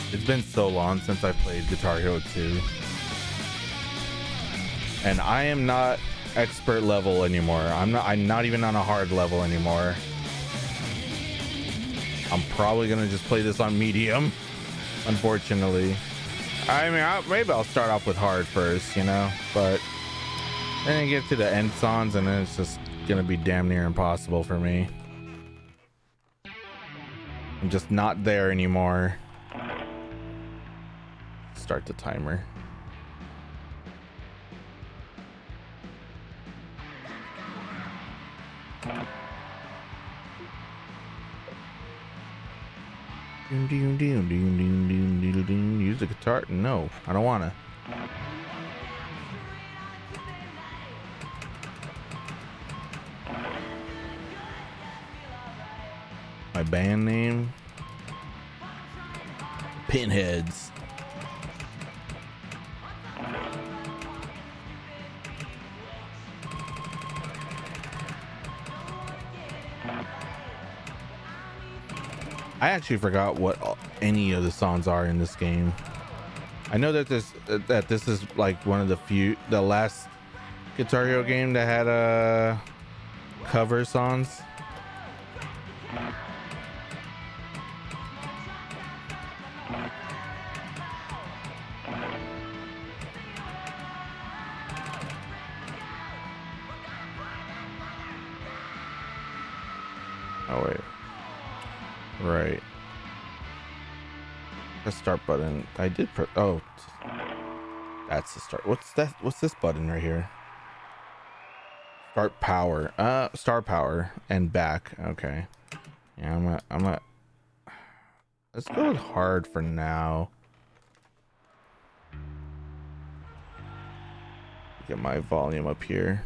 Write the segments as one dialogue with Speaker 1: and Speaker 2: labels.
Speaker 1: It's been so long since I played Guitar Hero 2. And I am not expert level anymore. I'm not even on a hard level anymore. I'm probably gonna just play this on medium, unfortunately. I mean, maybe I'll start off with hard first, you know, but then I get to the end songs and then it's just gonna be damn near impossible for me. I'm just not there anymore. Start the timer. Use the guitar? No, I don't wanna. My band name? Pinheads. I actually forgot what any of the songs are in this game. I know that this is like one of the last Guitar Hero game that had cover songs. Oh wait. Right. The start button. I did oh, that's the start. What's that? What's this button right here? Start power. Star power and back. Okay. Yeah, I'm let's go with hard for now. Get my volume up here.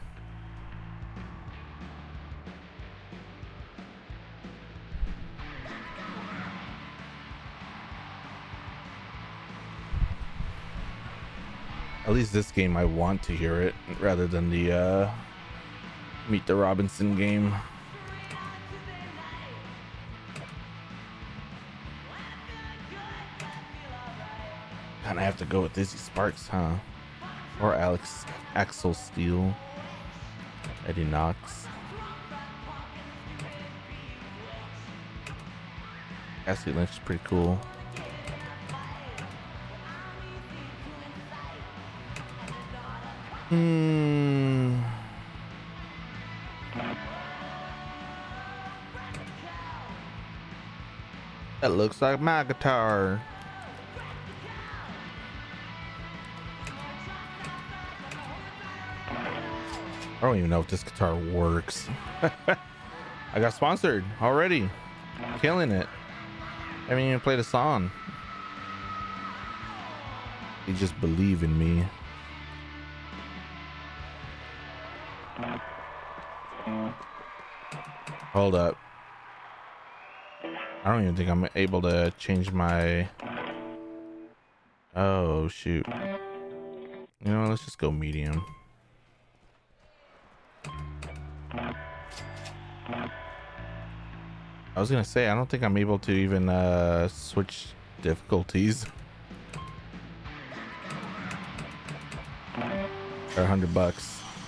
Speaker 1: At least this game I want to hear it rather than the Meet the Robinson game. And I have to go with Izzy Sparks, huh? Or Axel Steele, Eddie Knox. Cassie Lynch is pretty cool. That looks like my guitar. I don't even know if this guitar works. I got sponsored already. Killing it. I haven't even played a song. You just believe in me. Hold up. I don't even think I'm able to change my... Oh, shoot. You know, let's just go medium. I was gonna say, I don't think I'm able to even switch difficulties. For $100.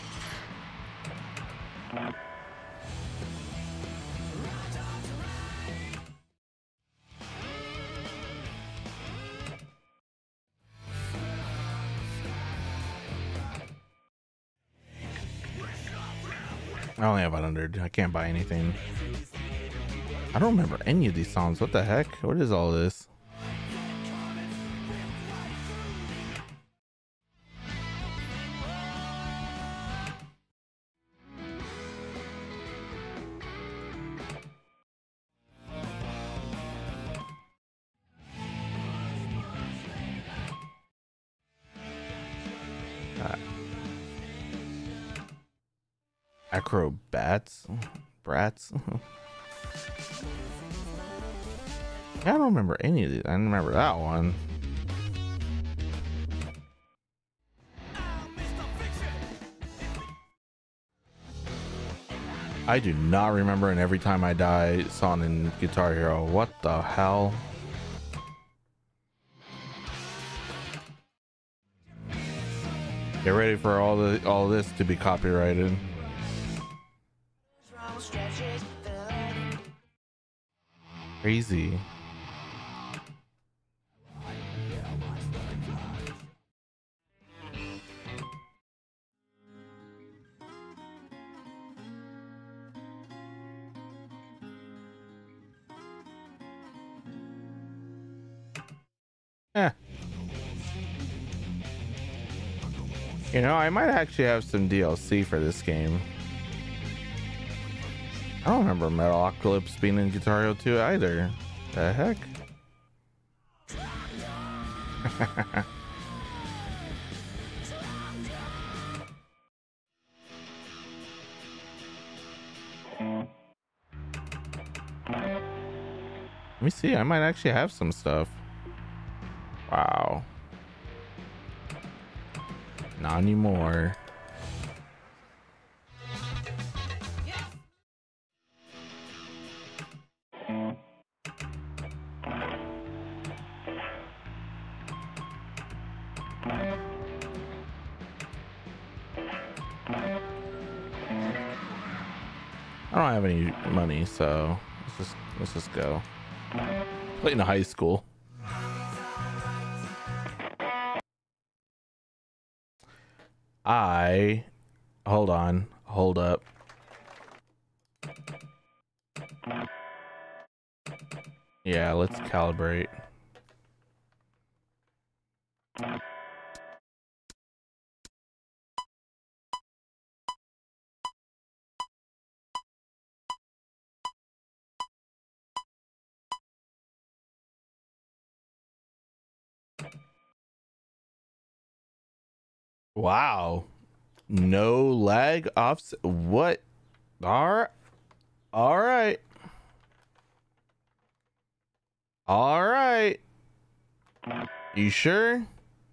Speaker 1: I only have 100. I can't buy anything. I don't remember any of these songs. What the heck? What is all this? Acrobats? Brats? I don't remember any of these. I don't remember that one. I do not remember an Every Time I Die song in Guitar Hero. What the hell? Get ready for all this to be copyrighted. Crazy. Yeah. You know, I might actually have some DLC for this game. I don't remember Metalocalypse being in Guitar Hero 2 either. The heck? Let me see. I might actually have some stuff. Wow. Not anymore. I don't have any money, so let's just go. Play in high school. Hold on, hold up. Yeah, let's calibrate. Wow. No lag offset. What? All right. All right. All right. You sure?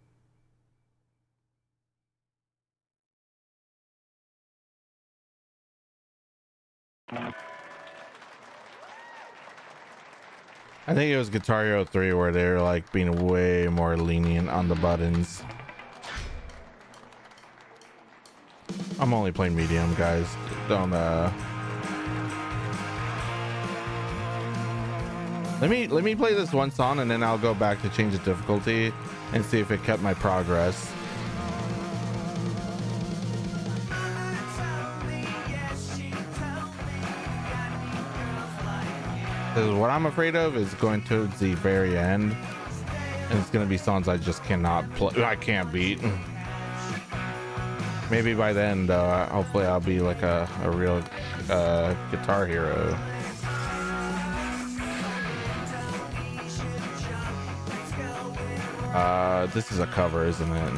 Speaker 1: I think it was Guitar Hero 3 where they were like being way more lenient on the buttons. I'm only playing medium, guys. Don't let me play this one song and then I'll go back to change the difficulty and see if it kept my progress. Because what I'm afraid of is going towards the very end, and it's gonna be songs I just cannot play. I can't beat. Maybe by then, hopefully I'll be like a real Guitar Hero. This is a cover, isn't it?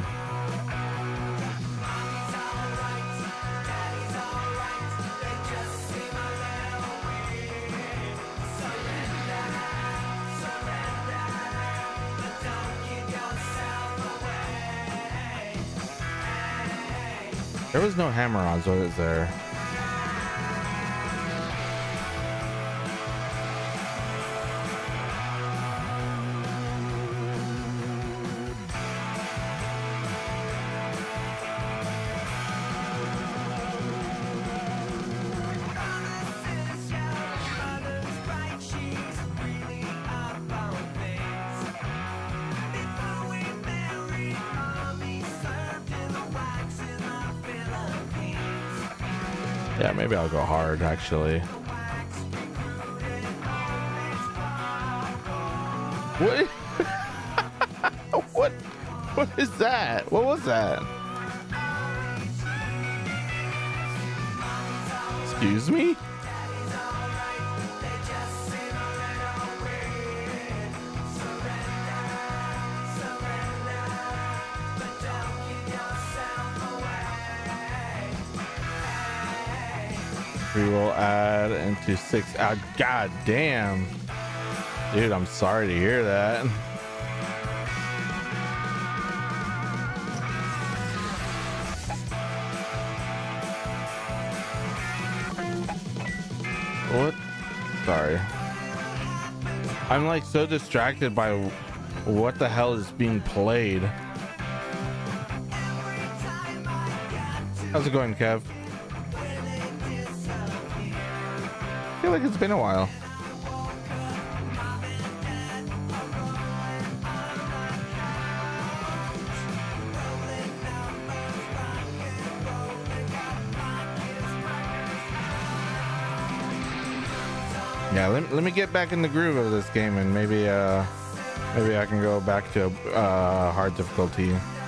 Speaker 1: There was no hammer-ons, was there? Yeah, maybe I'll go hard, actually. What? What is that? What was that? Excuse me? We will add into 6. God damn. Dude, I'm sorry to hear that. What? Sorry. I'm like so distracted by what the hell is being played. How's it going, Kev? I feel like it's been a while. Yeah, let me get back in the groove of this game, and maybe I can go back to hard difficulty.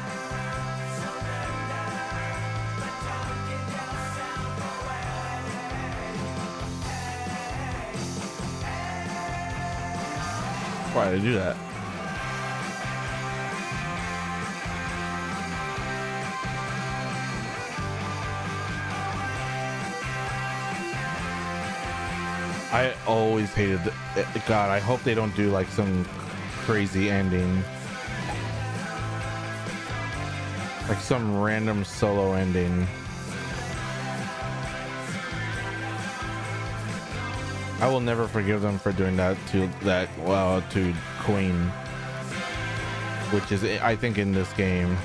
Speaker 1: Why did I do that? I always hated God, I hope they don't do like some crazy ending. Like some random solo ending. I will never forgive them for doing that to Queen, which is, I think, in this game.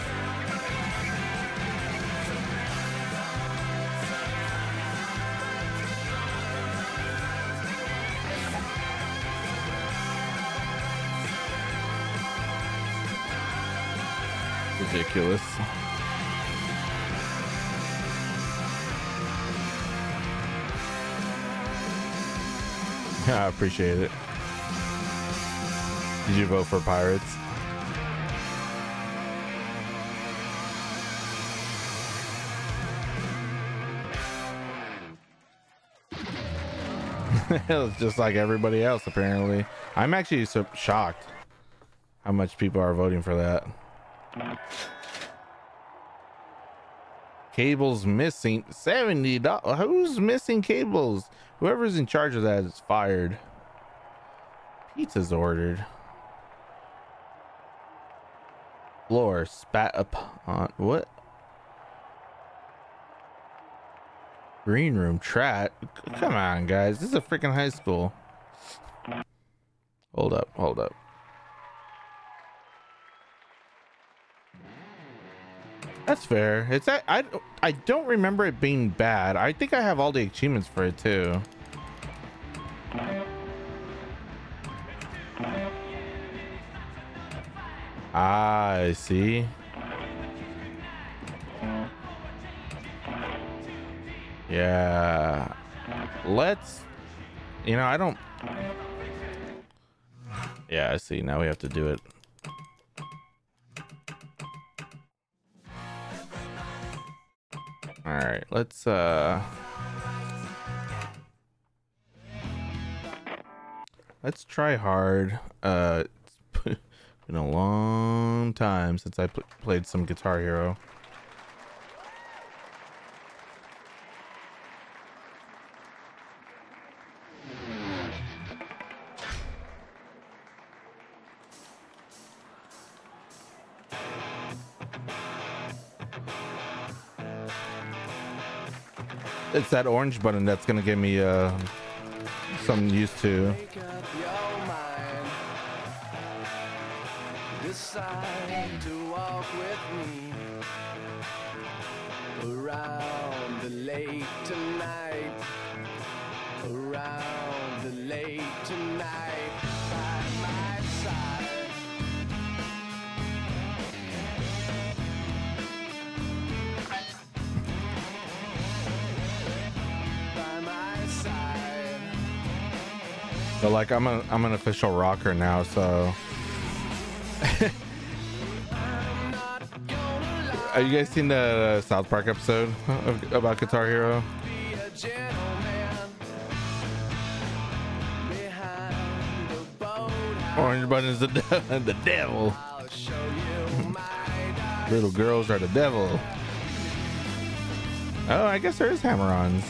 Speaker 1: Ridiculous. I appreciate it. Did you vote for Pirates? It's just like everybody else, apparently. I'm actually so shocked how much people are voting for that. Cables missing. $70. Who's missing cables? Whoever's in charge of that is fired. Pizza's ordered. Floor spat upon. What? Green room trap. Come on, guys. This is a freaking high school. Hold up. Hold up. That's fair. It's I don't remember it being bad. I think I have all the achievements for it too. Ah, I see. Yeah. Let's, I don't. Yeah, I see. Now we have to do it. All right, let's try hard. It's been a long time since I played some Guitar Hero. It's that orange button that's gonna give me something used to. Decide to walk with me around the lake tonight, around the lake tonight, by my side. So like I'm an official rocker now, so have you guys seen the South Park episode about Guitar Hero? Orange button is the devil. Little girls are the devil. Oh, I guess there is hammer-ons.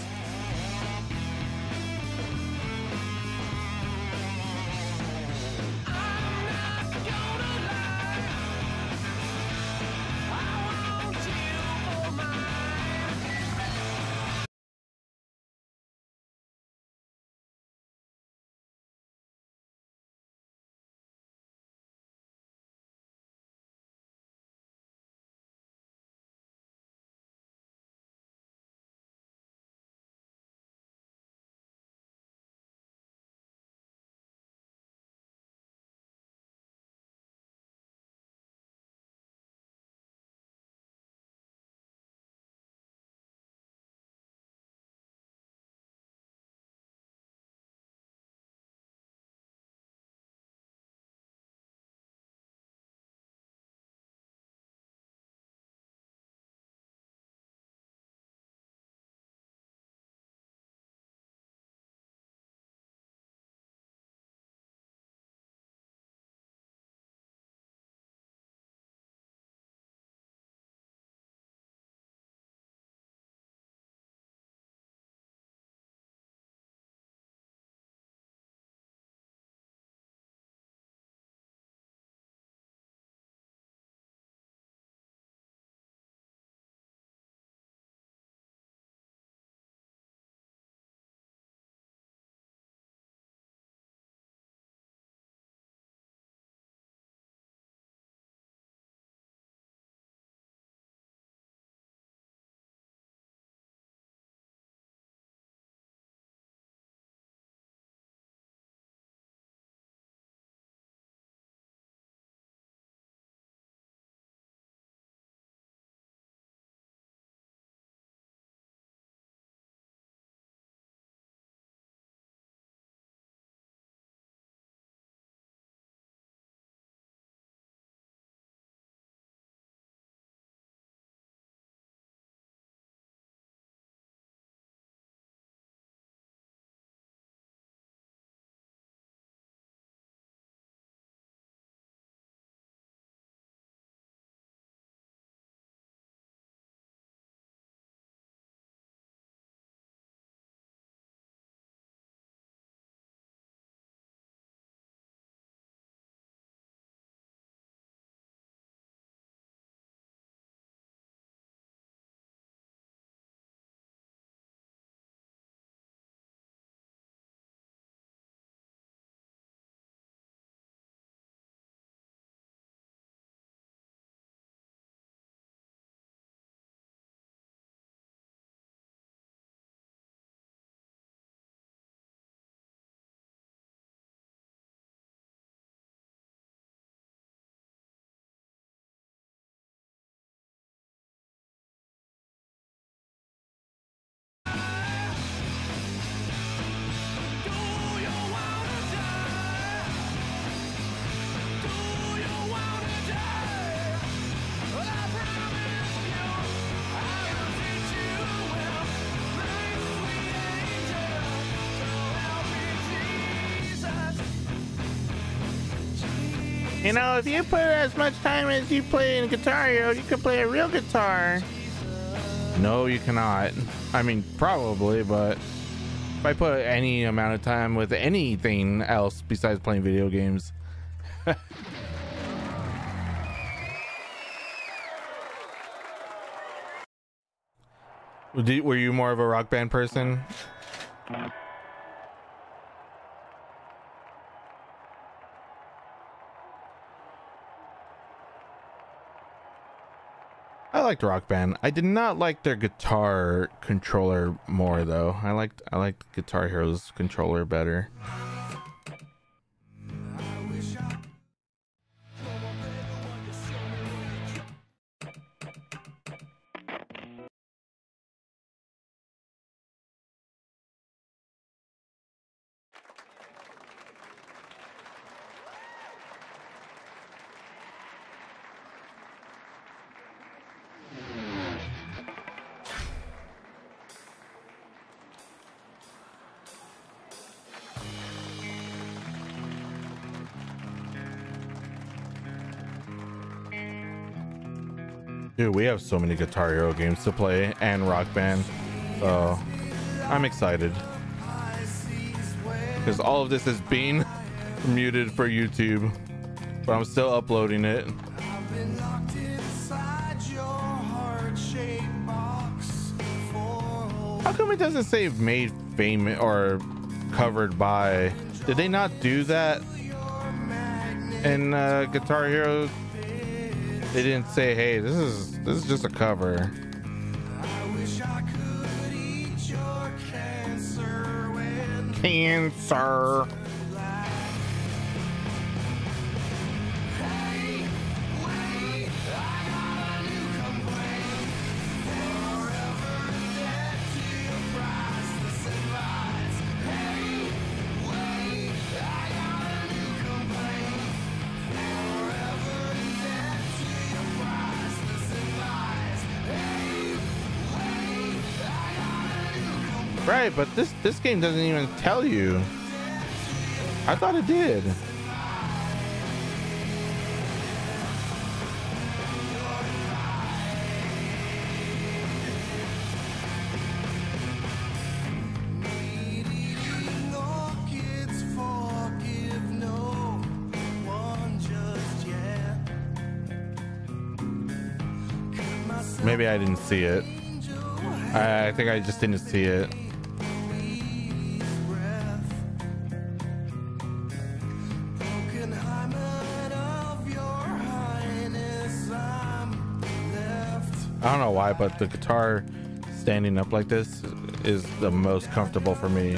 Speaker 1: You know, if you put as much time as you play in Guitar Hero, you could play a real guitar. No, you cannot. I mean, probably, but if I put any amount of time with anything else besides playing video games. Were you more of a Rock Band person? I liked Rock Band. I did not like their guitar controller more though. I liked Guitar Hero's controller better. Dude, we have so many Guitar Hero games to play and Rock Band, so I'm excited because all of this is being muted for YouTube, but I'm still uploading it. How come it doesn't say made famous or covered by? Did they not do that in Guitar Hero? They didn't say, hey, this is just a cover. Cancer. Right, but this game doesn't even tell you. I thought it did. Maybe I didn't see it. I think I just didn't see it. I don't know why, but the guitar standing up like this is the most comfortable for me.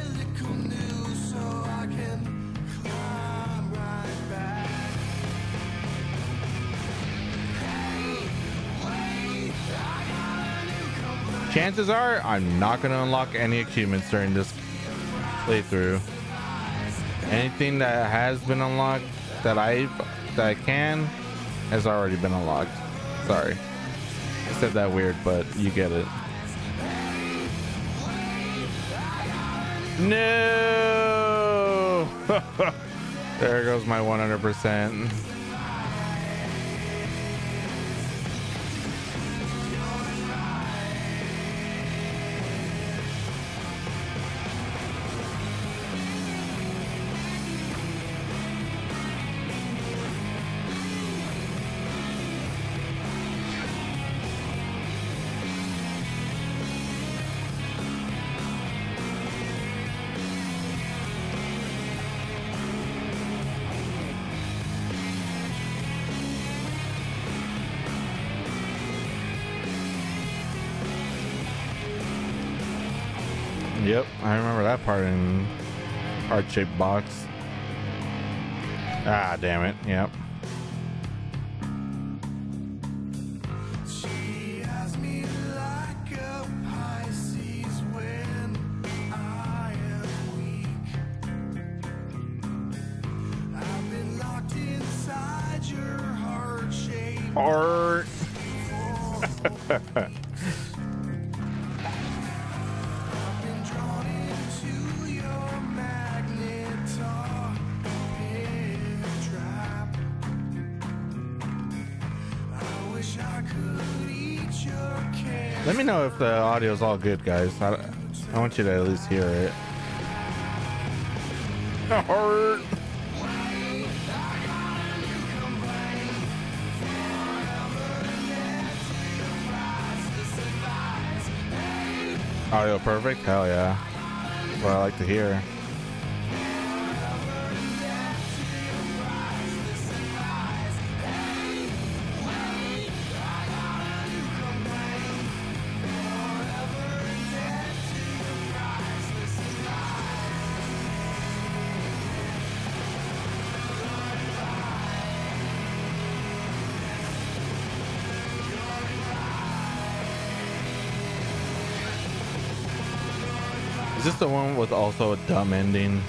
Speaker 1: Chances are I'm not going to unlock any achievements during this playthrough. Anything that has been unlocked that I can has already been unlocked. Sorry. I said that weird, but you get it. No! There goes my 100%. Yep, I remember that part in heart-shaped box. Ah, damn it. Yep. Heart. Let me know if the audio is all good, guys. I want you to at least hear it. Hurt. Audio perfect? Hell yeah. That's what I like to hear. Is this the one with also a dumb ending?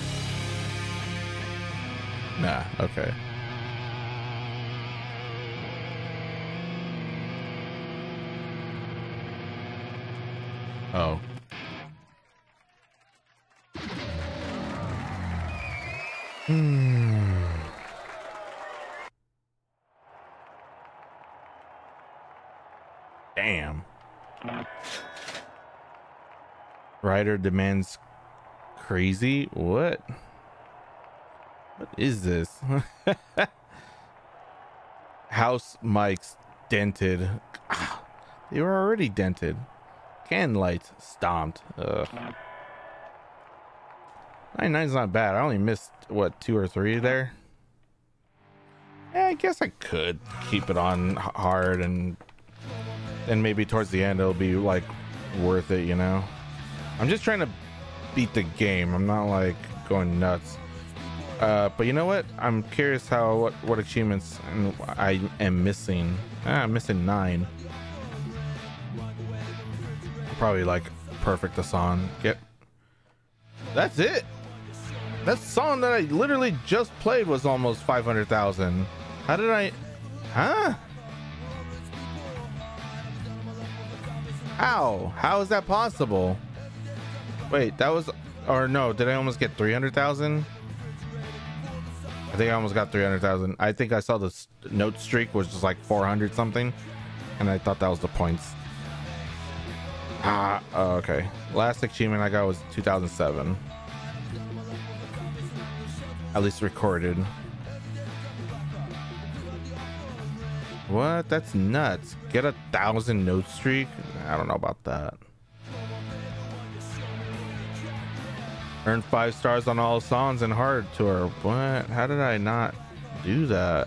Speaker 1: Nah, okay. Oh. Damn. Rider demands crazy. What is this? House mics dented. They were already dented. Can lights stomped. 99's not bad. I only missed what, 2 or 3 there. Yeah, I guess I could keep it on hard, and then maybe towards the end it'll be like worth it, you know. I'm just trying to beat the game. I'm not like going nuts. But you know what? I'm curious how what achievements I am missing. I'm missing 9. Probably like perfect a song. That's it. That song that I literally just played was almost 500,000. How did I? Huh? How is that possible? Wait, that was, or no, did I almost get 300,000? I think I almost got 300,000. I think I saw the note streak was just like 400 something, and I thought that was the points. Oh, okay. Last achievement I got was 2007. At least recorded. What? That's nuts. Get 1,000 note streak? I don't know about that. Earn 5 stars on all songs in hard tour. What? How did I not do that?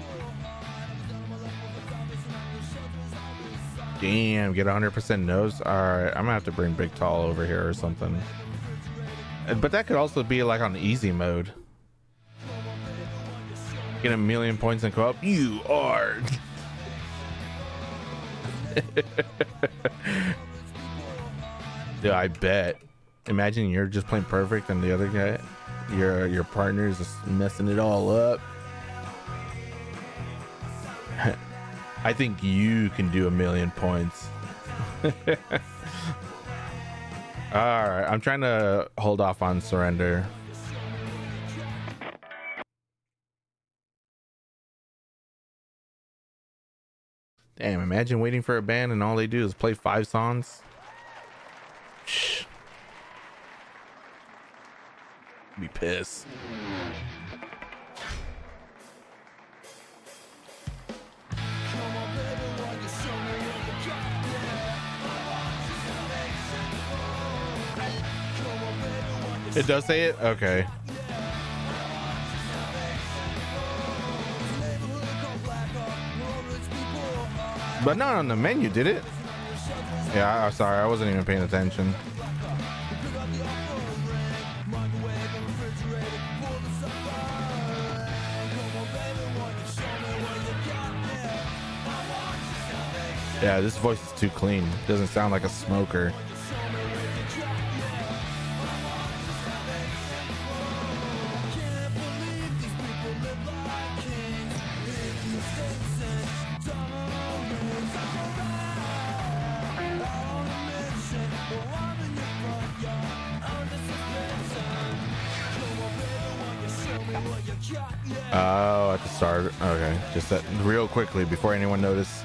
Speaker 1: Damn, get 100% no's. All right, I'm gonna have to bring Big Tall over here or something. But that could also be like on easy mode. Get 1,000,000 points in co-op. You are. Dude, I bet. Imagine you're just playing perfect and the other guy, your partner is just messing it all up. I think you can do 1,000,000 points. All right, I'm trying to hold off on surrender. Damn, imagine waiting for a band and all they do is play 5 songs. Shh. Be pissed. It does say it? Okay. But not on the menu, did it? Yeah, I'm sorry, I wasn't even paying attention. Yeah, this voice is too clean. Doesn't sound like a smoker. Oh, at the start. Okay, just that real quickly before anyone noticed.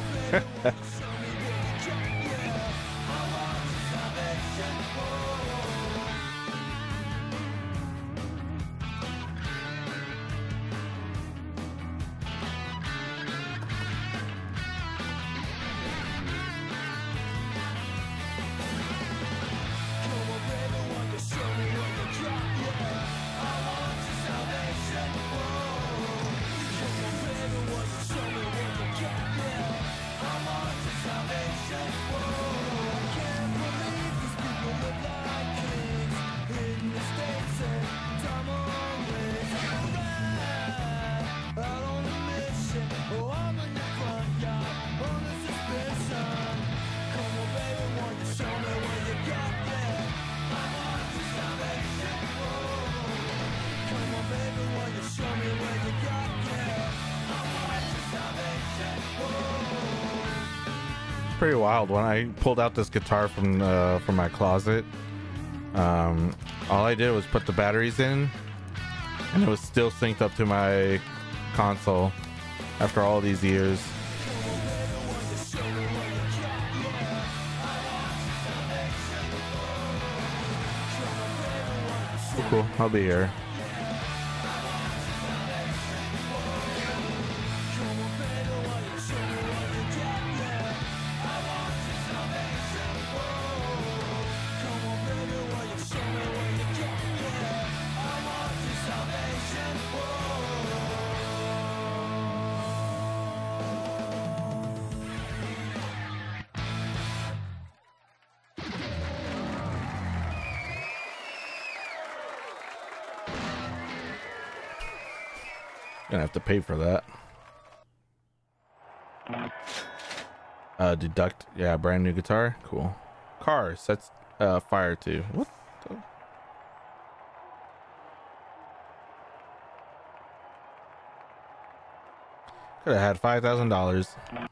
Speaker 1: Pretty wild. When I pulled out this guitar from my closet, all I did was put the batteries in, and it was still synced up to my console after all these years. Oh, cool. I'll be here. Gonna have to pay for that. Deduct. Yeah, brand new guitar. Cool. Car sets fire to. What the? Could have had $5,000.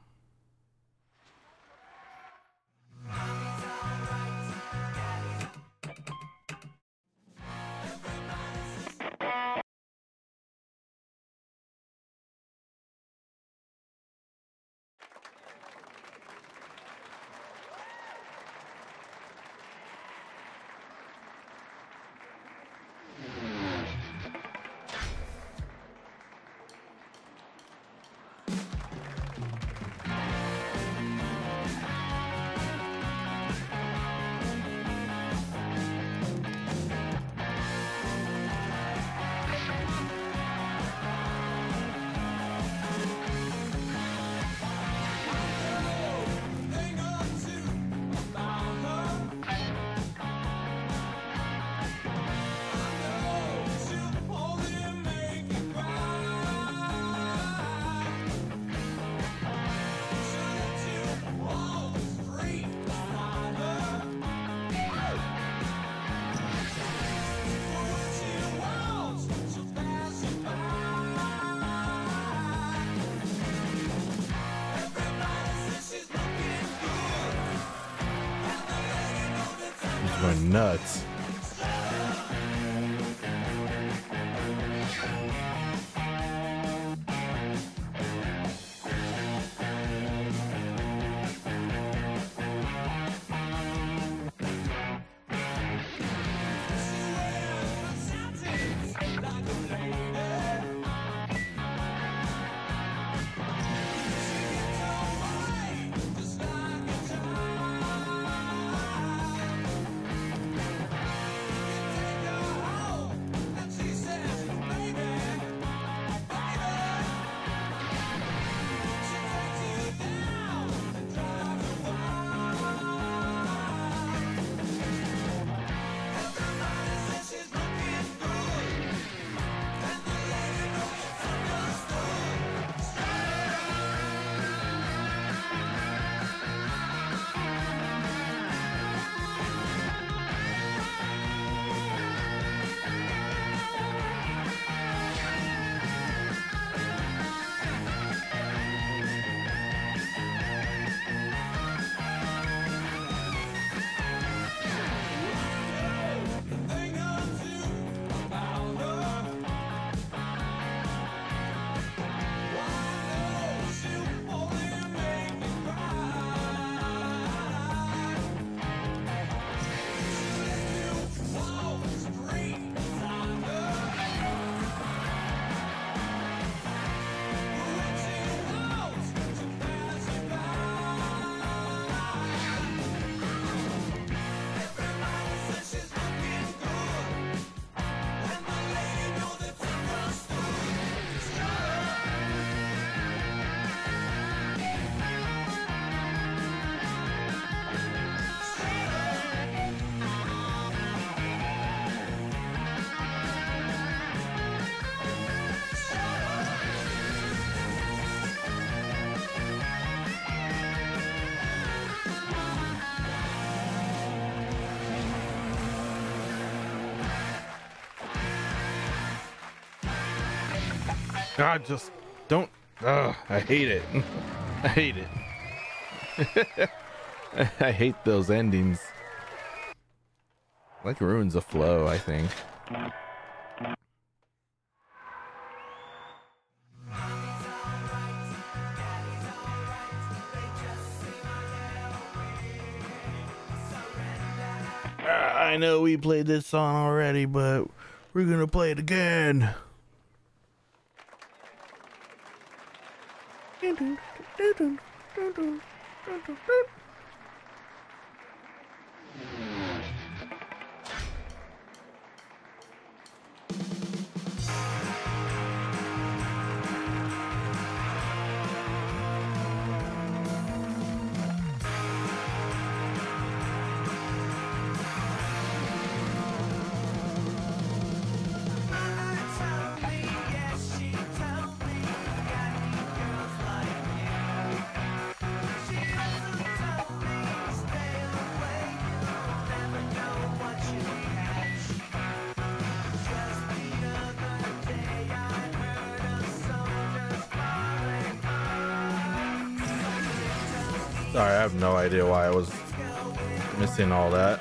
Speaker 1: Going nuts. God, just don't. Ugh, I hate it. I hate it. I hate those endings. Like ruins the flow, I think. I know we played this song already, but we're gonna play it again. Sorry, I have no idea why I was missing all that.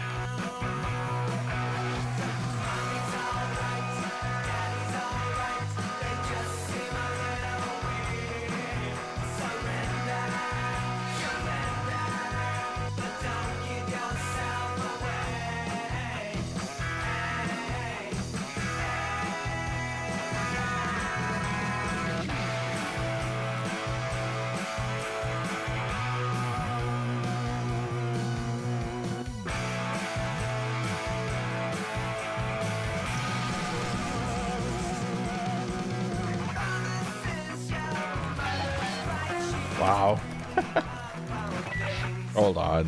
Speaker 1: Wow. Hold on.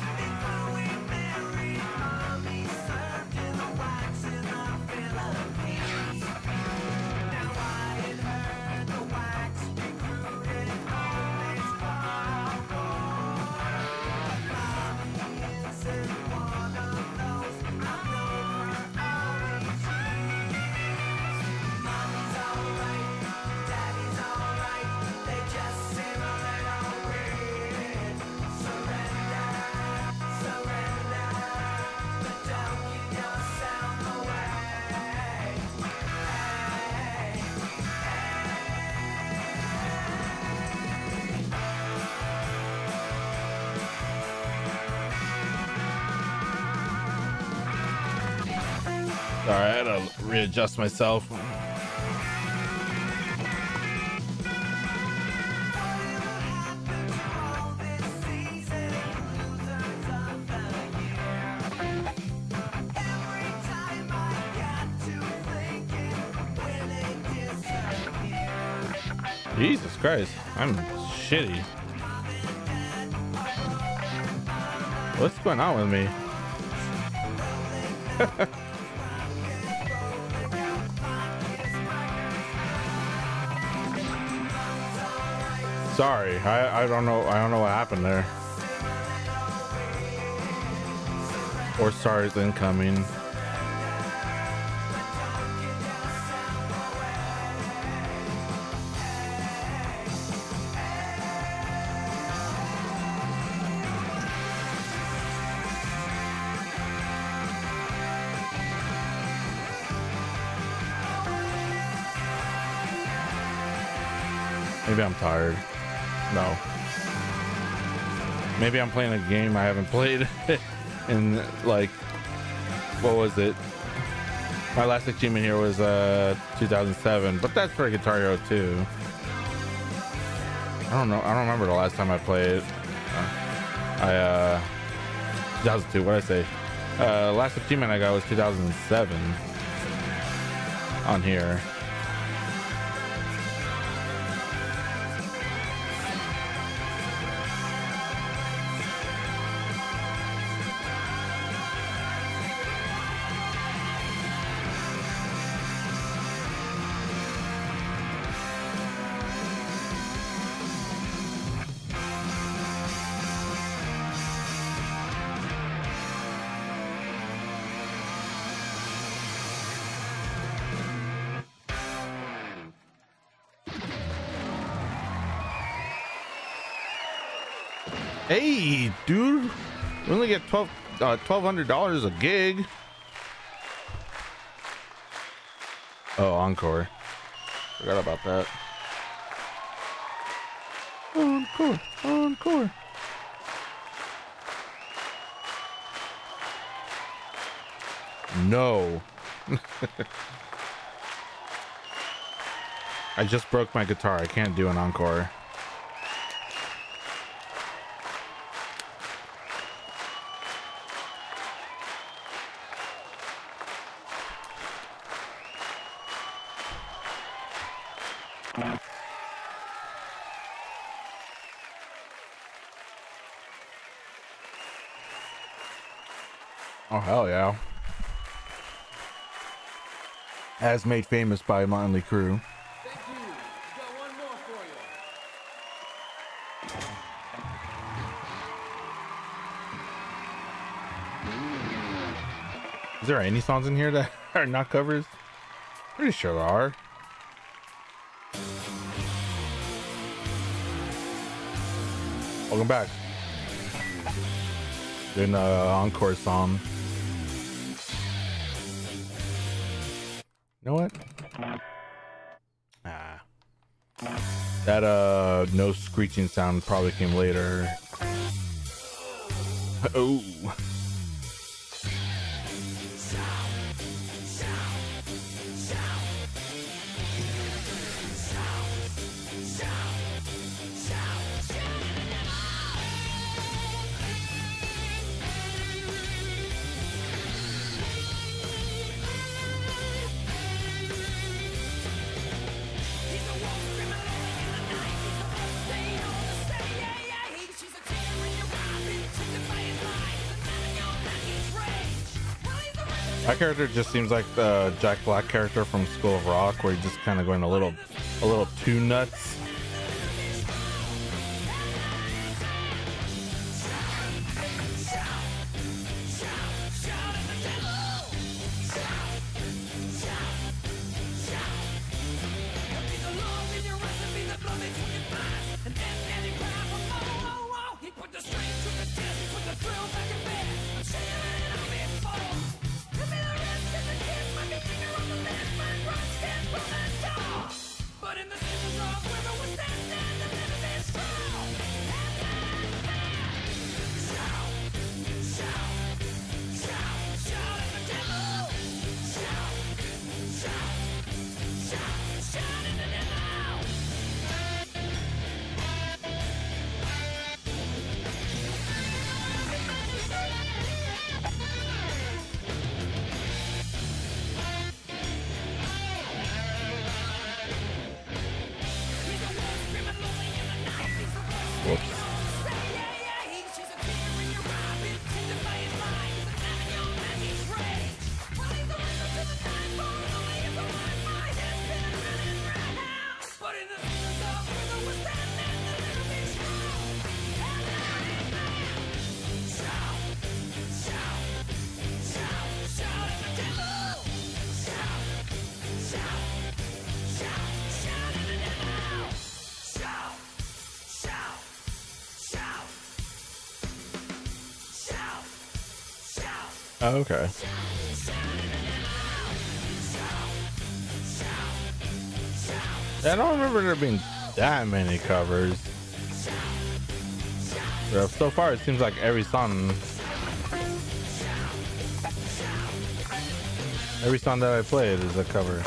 Speaker 1: All right, I had to readjust myself. Jesus Christ, I'm shitty. What's going on with me? Sorry, I don't know. I don't know what happened there. Or stars incoming. Maybe I'm tired. No. Maybe I'm playing a game I haven't played in like, what was it? My last achievement here was 2007, but that's for Guitar Hero 2. I don't know. I don't remember the last time I played. 2002. What did I say? Last achievement I got was 2007 on here. Hey, dude, we only get $1,200 a gig. Oh, Encore. Forgot about that. Encore, Encore. No. I just broke my guitar. I can't do an encore. Oh, hell yeah. As made famous by Motley Crue.
Speaker 2: Thank you. We got one more for you.
Speaker 1: Is there any songs in here that are not covers? Pretty sure there are. Welcome back. Doing an encore song. You know what? That no screeching sound probably came later. Oh. That character just seems like the Jack Black character from School of Rock, where he's just kind of going a little too nuts. Oh, okay. I don't remember there being that many covers. But so far, it seems like every song that I played is a cover.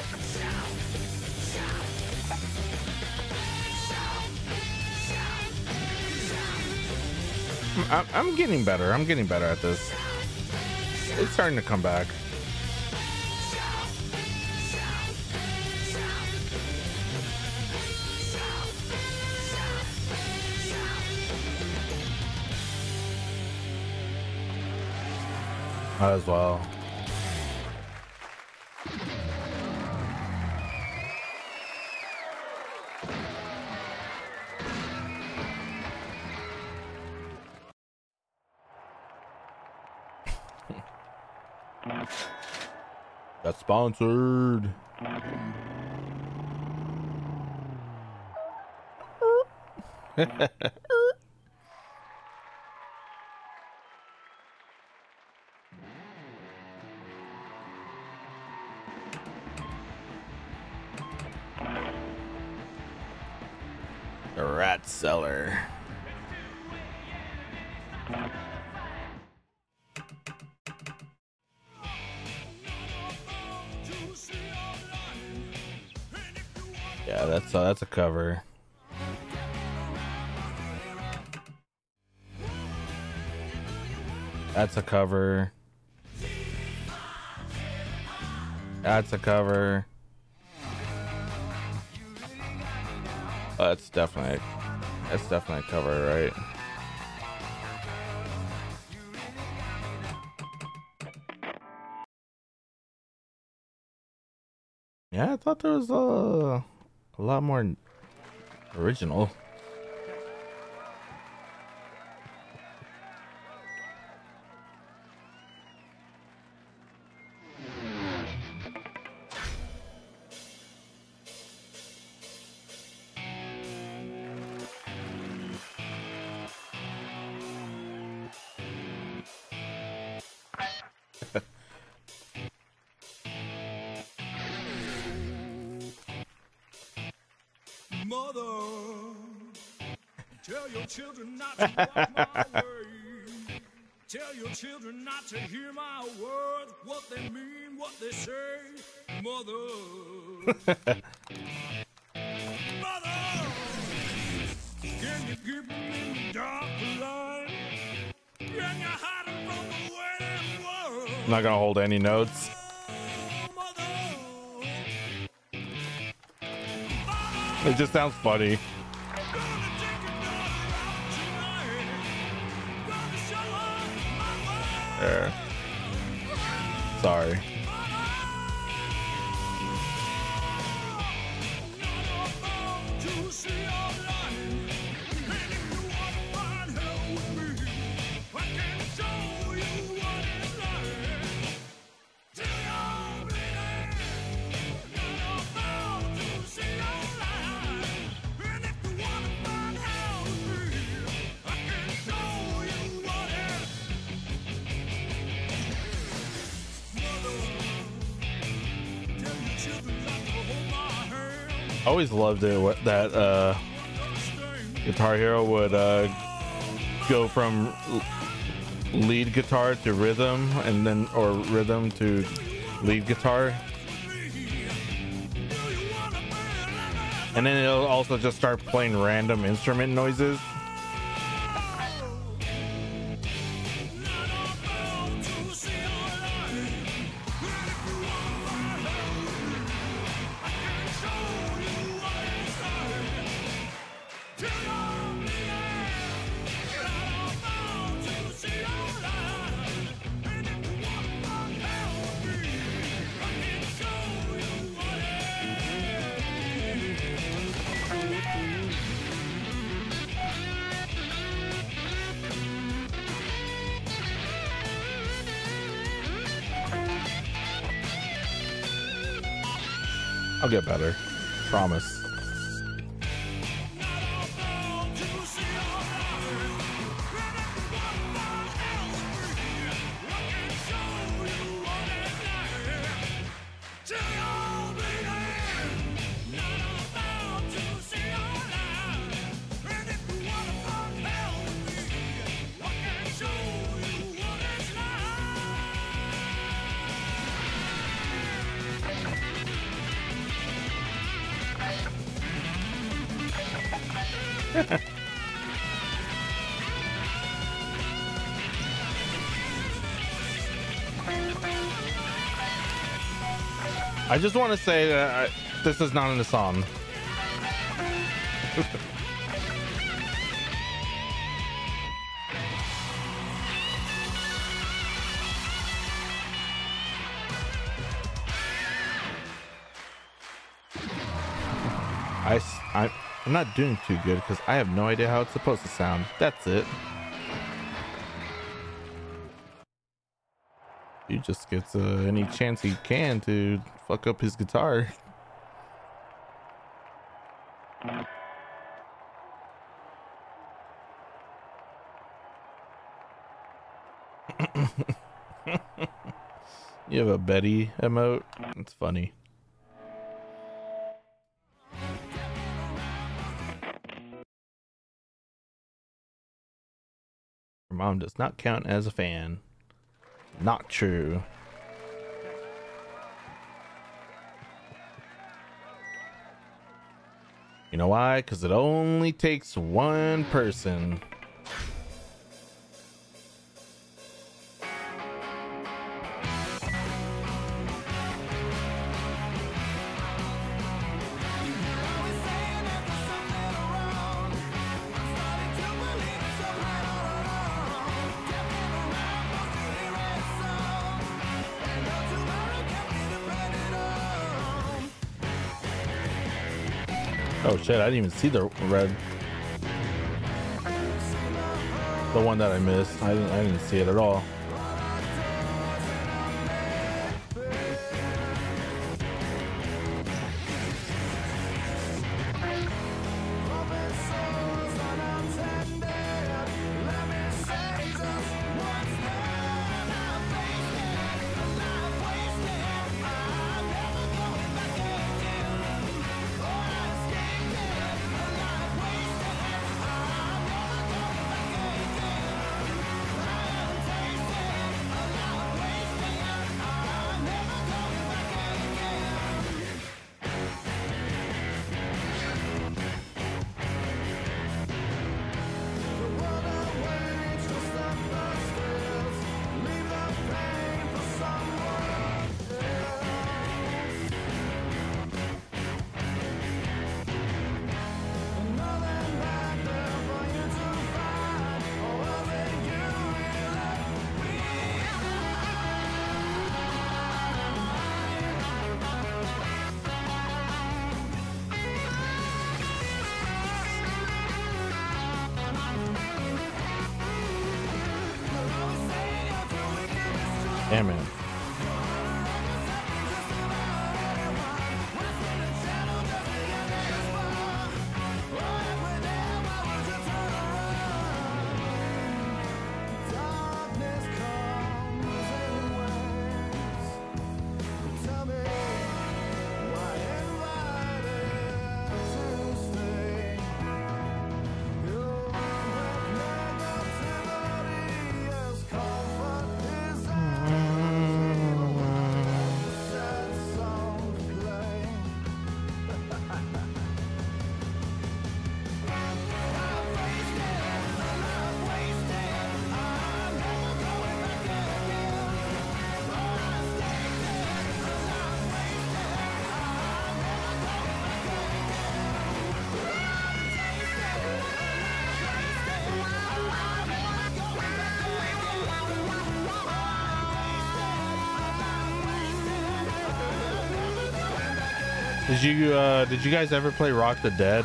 Speaker 1: I'm getting better. I'm getting better at this. It's starting to come back. Might as well. That's sponsored. Seller. Yeah, that's a cover. That's a cover. That's a cover. Oh, that's definitely a cover, right? Yeah, I thought there was a lot more original.
Speaker 3: Mother, tell your children not to walk my way. Tell your children not to hear my words, what they mean, what they say. Mother, mother, can you keep them in the dark line? Can you hide them from the waiting world?
Speaker 1: I'm not gonna hold any notes. It just sounds funny. There. Sorry. I always loved it that Guitar Hero would go from lead guitar to rhythm, and then or rhythm to lead guitar, and then it'll also just start playing random instrument noises. I'll get better. Promise. I just want to say that this is not in the song. I'm not doing too good because I have no idea how it's supposed to sound. That's it. He just gets any chance he can to fuck up his guitar. You have a Betty emote? It's funny. mom does not count as a fan. Not true. You know why? Because it only takes one person. Oh shit, I didn't even see the red. The one that I missed. I didn't see it at all. Damn it. Did you guys ever play Rock the Dead?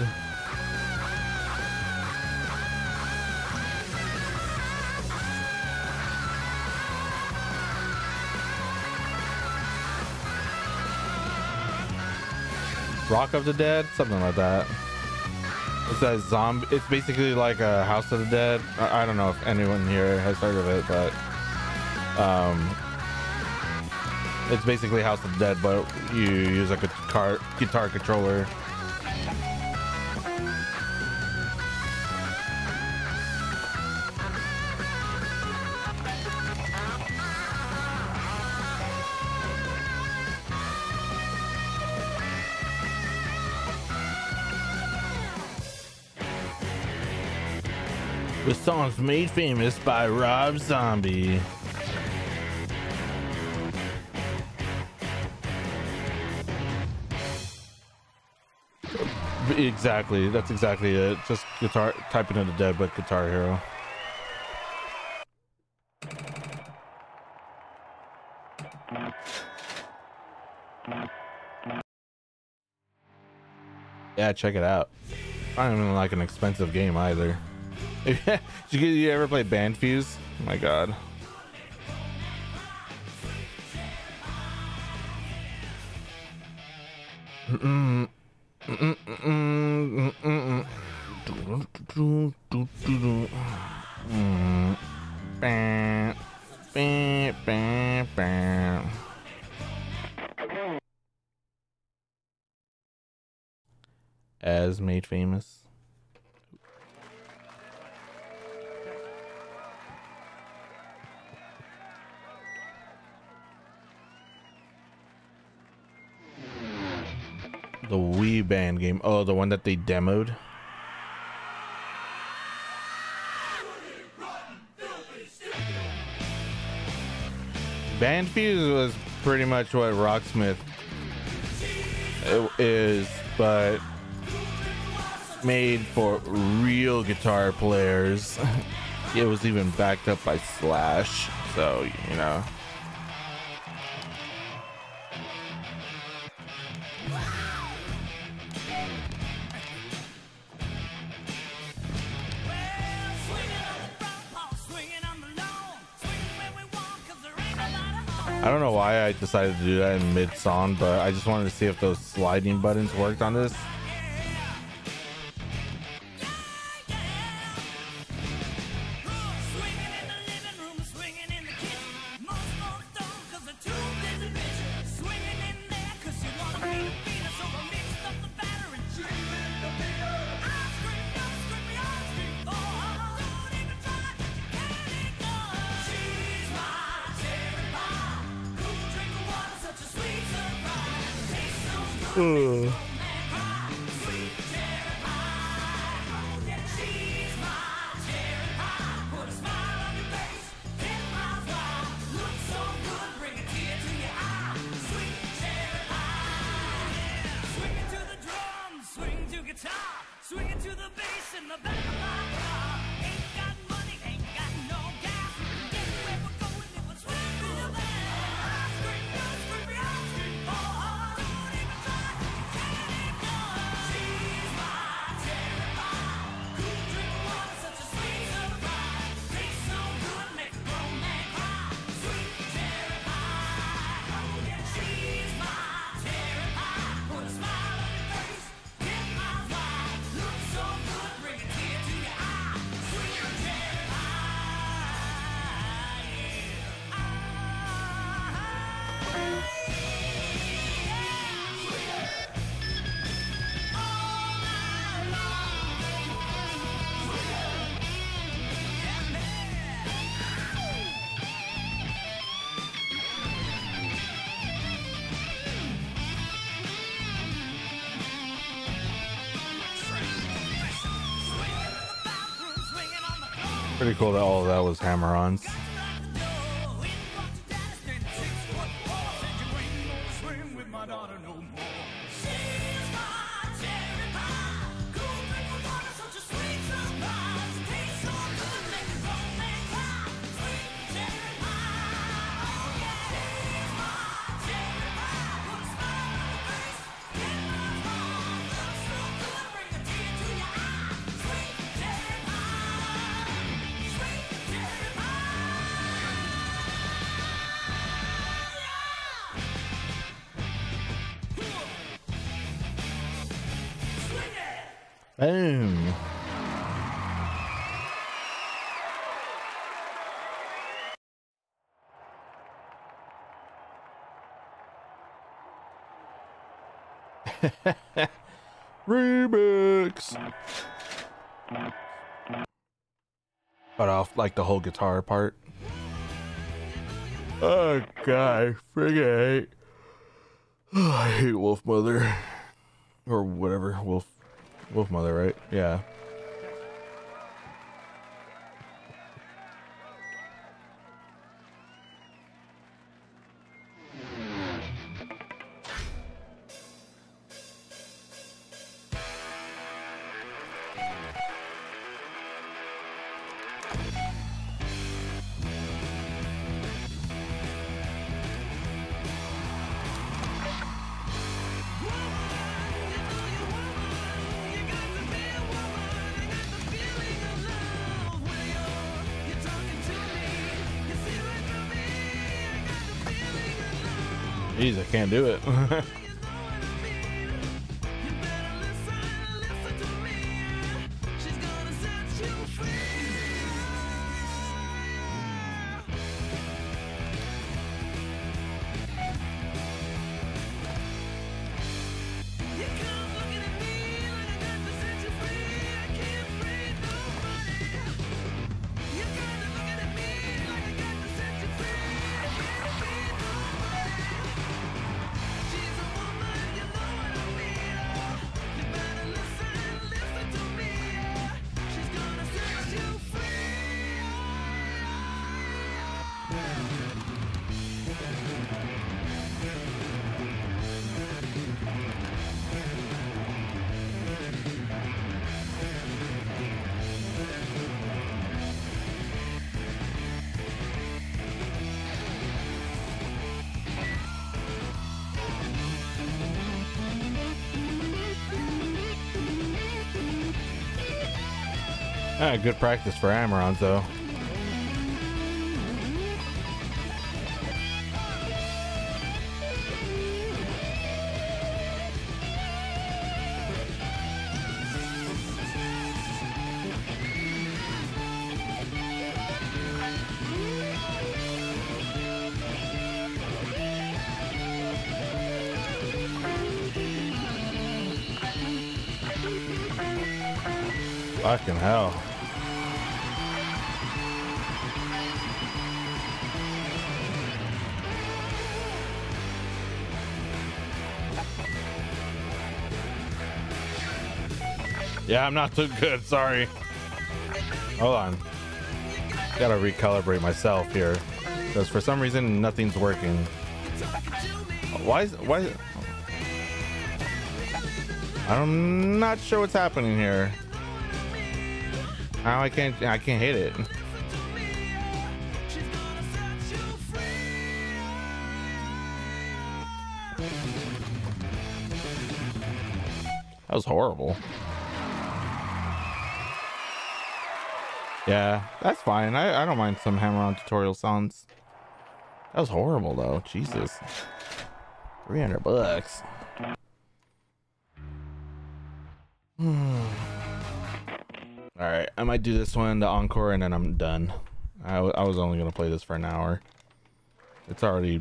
Speaker 1: Rock of the Dead, something like that. It's a zombie. It's basically like a House of the Dead. I don't know if anyone here has heard of it, but it's basically House of the Dead, but you use like a guitar controller. The song's made famous by Rob Zombie. Exactly, that's exactly it. Just guitar, typing into Dead, but Guitar Hero. Yeah, check it out. Not even like an expensive game either. Did you ever play Bandfuse? Oh my god. As made famous. The Wii Band game. Oh, the one that they demoed. Band Fuse was pretty much what Rocksmith is, but made for real guitar players. It was even backed up by Slash, so you know. I don't know why I decided to do that in mid-song, but I just wanted to see if those sliding buttons worked on this. Pretty cool that all of that was hammer-ons. Boom. Remix. Cut off like the whole guitar part. Oh god, friggin' hate. Oh, I hate Wolf Mother. Or whatever, Wolf Mother, right? Yeah. Jeez, I can't do it. Good practice for Amarons though. Fucking hell. Yeah, I'm not too good, sorry. Hold on. Gotta recalibrate myself here. Because for some reason, nothing's working. Why? I'm not sure what's happening here. How I can't hit it. That was horrible. Yeah, that's fine. I don't mind some Hammer-On tutorial sounds. That was horrible though. Jesus. $300. All right, I might do this one, the encore, and then I'm done. I was only gonna play this for an hour. It's already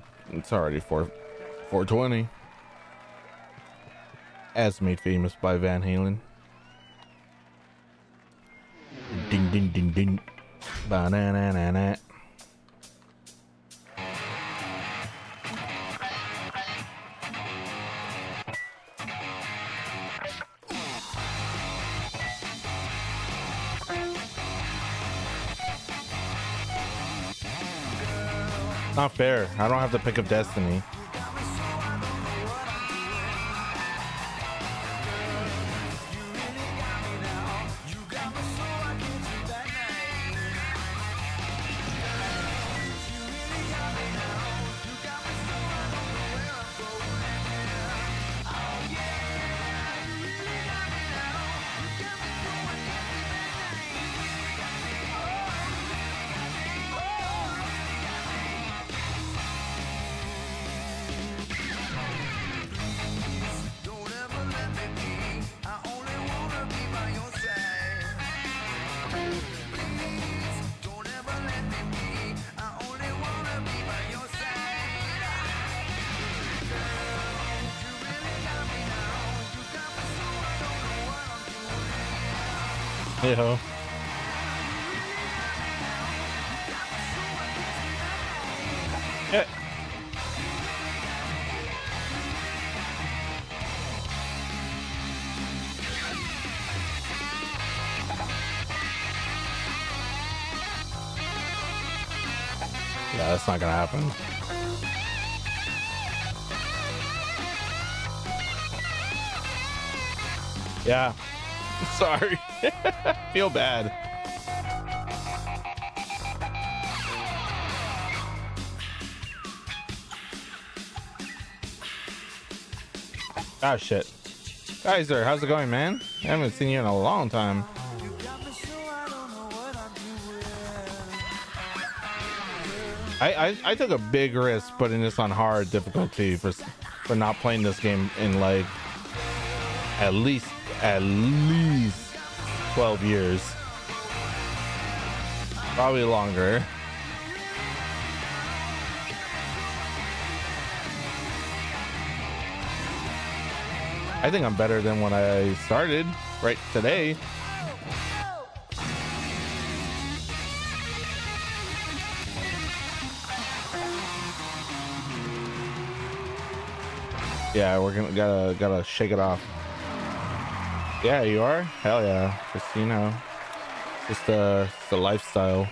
Speaker 1: 4:20. As made famous by Van Halen. Ding ding ding ding. Ba-na-na-na-na. Not fair. I don't have the pick of destiny. Yeah. Yeah, that's not gonna happen. Yeah. Sorry. Feel bad. Ah, shit. Kaiser, how's it going, man? I haven't seen you in a long time. I took a big risk putting this on hard difficulty for not playing this game in like at least 12 years, probably longer. I think I'm better than when I started right today. Yeah, we're gonna gotta shake it off. Yeah, you are? Hell yeah. Just, you know, just the lifestyle.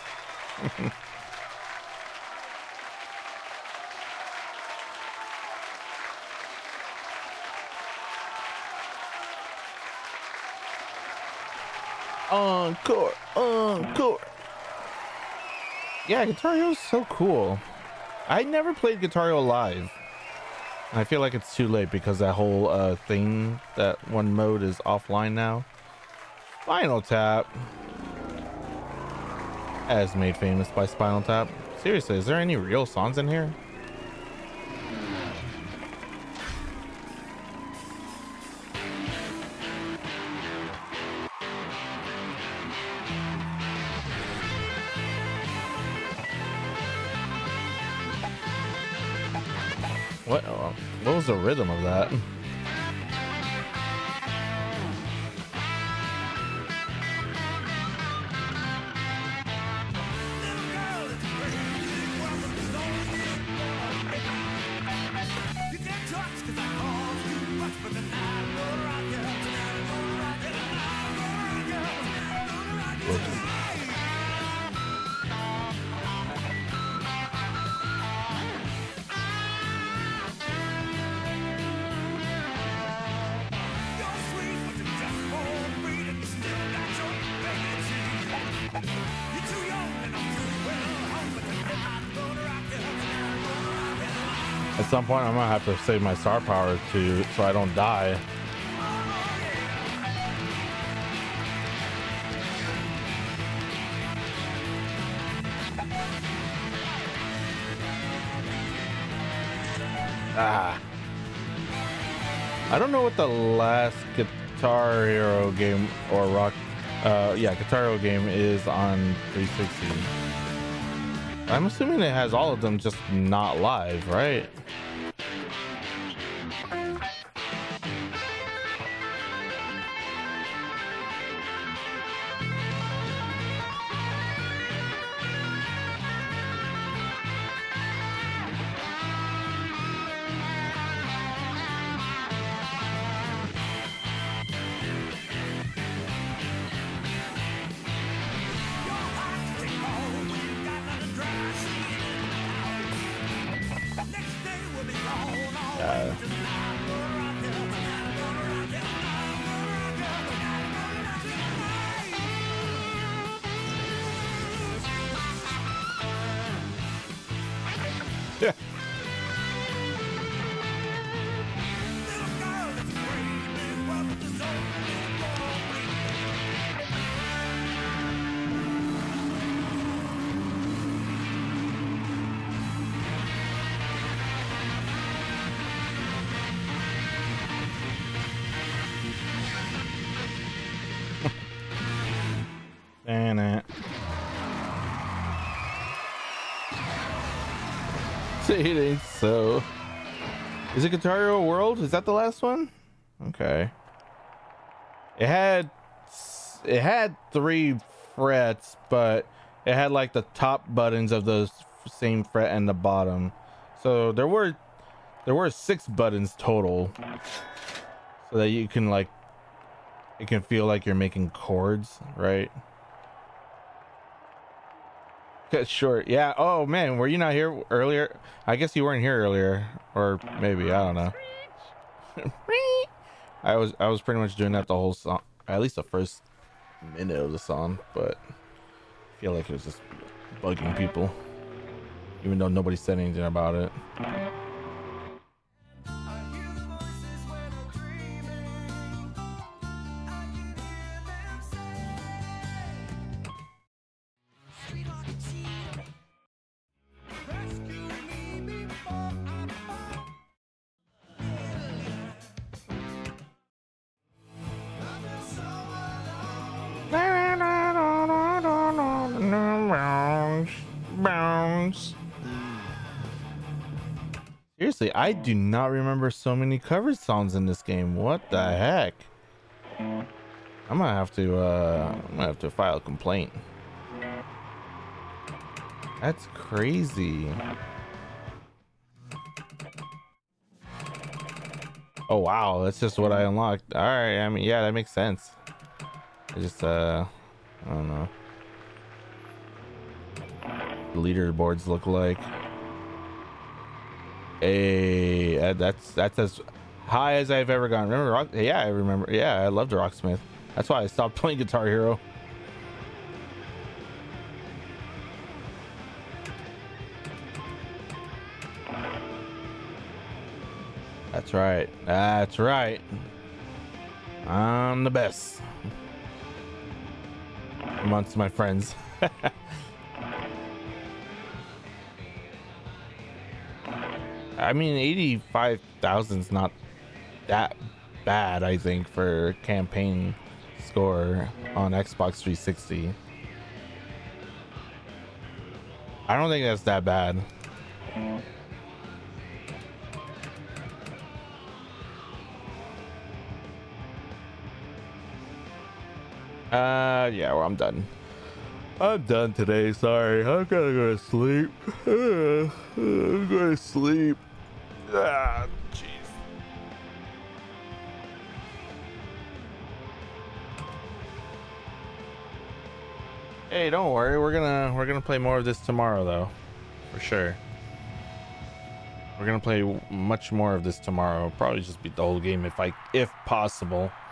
Speaker 1: Encore, encore. Yeah, Guitar Hero is so cool. I never played Guitar Hero live. I feel like it's too late because that whole thing, that one mode is offline now. Final Tap. as made famous by Spinal Tap. Seriously, is there any real songs in here? What was the rhythm of that? At some point, I'm gonna have to save my star power so I don't die. Ah. I don't know what the last Guitar Hero game or Guitar Hero game is on 360. I'm assuming it has all of them, just not live, right? Yeah. And it. Say it ain't so. Is it Guitar Hero World? Is that the last one? Okay. It had 3 frets, but it had like the top buttons of those same fret and the bottom. So there were 6 buttons total, so that you can like, it can feel like you're making chords, right? Short, yeah. Oh man, were you not here earlier? I guess you weren't here earlier, or maybe, I don't know. I was pretty much doing that the whole song, at least the first minute of the song, but I feel like it was just bugging people, even though nobody said anything about it. Seriously, I do not remember so many cover songs in this game. What the heck? I'm gonna have to file a complaint. That's crazy. Oh wow, that's just what I unlocked. All right, I mean, yeah, that makes sense. I just I don't know. The leaderboards look like. Hey, that's as high as I've ever gone. Remember Rock? Yeah, I remember. Yeah, I loved Rocksmith. That's why I stopped playing Guitar Hero. That's right. That's right. I'm the best amongst my friends. I mean, 85,000 is not that bad, I think, for campaign score on Xbox 360. I don't think that's that bad. Yeah, well, I'm done. I'm done today. Sorry, I'm gonna go to sleep. I'm going to sleep. Ah, jeez. Hey, don't worry. We're gonna play more of this tomorrow, though, for sure. We're gonna play much more of this tomorrow. Probably just beat the whole game if possible.